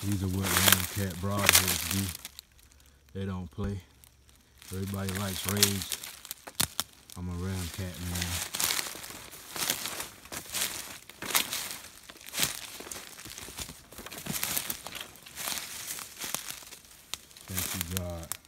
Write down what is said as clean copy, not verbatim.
These are what Ramcat broadheads do. They don't play. Everybody likes rage. I'm a Ramcat man. Thank you, God.